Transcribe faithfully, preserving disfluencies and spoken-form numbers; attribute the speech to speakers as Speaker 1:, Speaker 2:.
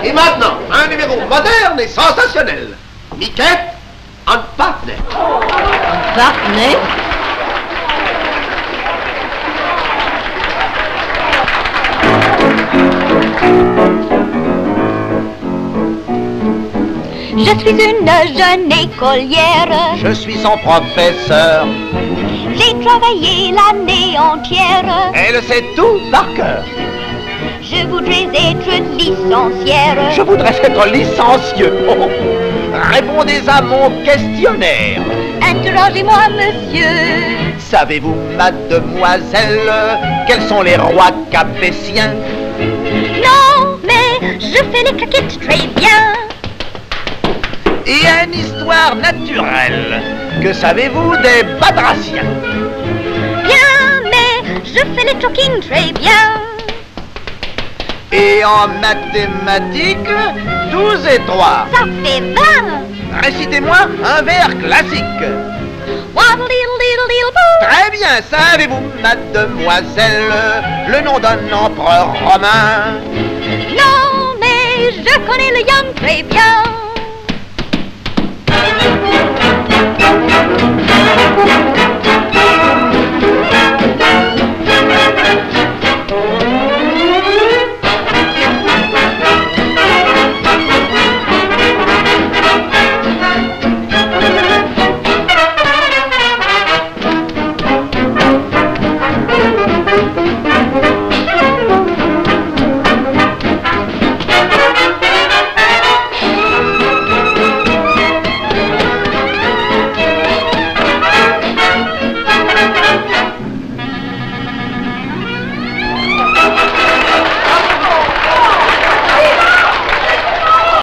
Speaker 1: Et maintenant, un numéro moderne et sensationnel. Miquette en partner.
Speaker 2: En partner? Je suis une jeune écolière.
Speaker 3: Je suis son professeur.
Speaker 2: J'ai travaillé l'année entière.
Speaker 3: Elle sait tout par cœur.
Speaker 2: Je voudrais être licenciaire.
Speaker 3: Je voudrais être licencieux. Oh. Répondez à mon questionnaire.
Speaker 2: Interrogez-moi, monsieur.
Speaker 3: Savez-vous, mademoiselle, quels sont les rois capétiens?
Speaker 2: Non, mais je fais les claquettes très bien.
Speaker 3: Et une histoire naturelle. Que savez-vous des batraciens?
Speaker 2: Bien, mais je fais les talking très bien.
Speaker 3: Et en mathématiques, douze et trois.
Speaker 2: Ça fait vingt.
Speaker 3: Récitez-moi un vers classique.
Speaker 2: Waddle-diddle-diddle-diddle-boo.
Speaker 3: Très bien, savez-vous, mademoiselle, le nom d'un empereur romain?
Speaker 2: Non, mais je connais le young très bien.